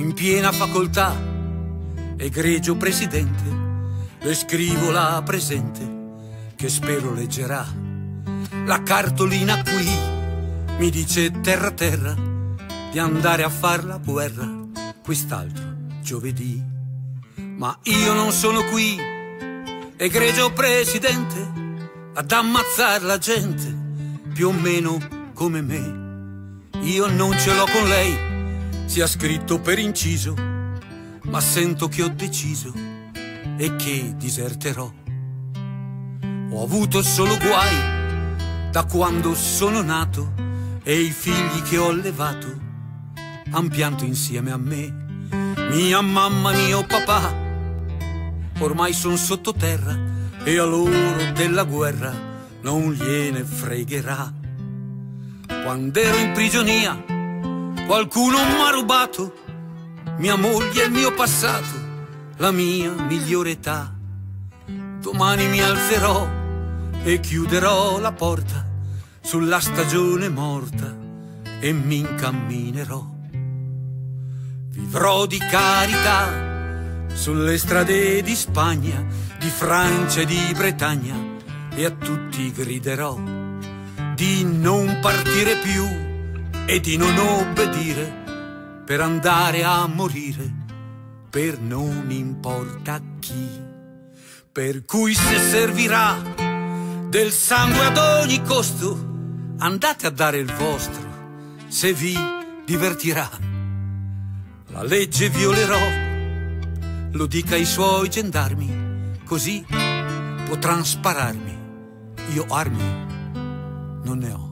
in piena facoltà, egregio presidente, le scrivo la presente, che spero leggerà. La cartolina qui mi dice terra terra di andare a far la guerra quest'altro giovedì. Ma io non sono qui, egregio presidente, ad ammazzar la gente più o meno come me. Io non ce l'ho con lei, sia scritto per inciso, ma sento che ho deciso e che diserterò. Ho avuto solo guai da quando sono nato e i figli che ho allevato han pianto insieme a me. Mia mamma, mio papà ormai son sottoterra e a loro della guerra non gliene fregherà. Quando ero in prigionia qualcuno m'ha rubato mia moglie e il mio passato, la mia migliore età. Domani mi alzerò e chiuderò la porta sulla stagione morta e mi incamminerò. Vivrò di carità sulle strade di Spagna, di Francia e di Bretagna e a tutti griderò di non partire più e di non obbedire per andare a morire per non importa chi. Per cui se servirà del sangue ad ogni costo, andate a dare il vostro se vi divertirà. La legge violerò, lo dica ai suoi gendarmi, così potranno spararmi. Io armi non ne ho.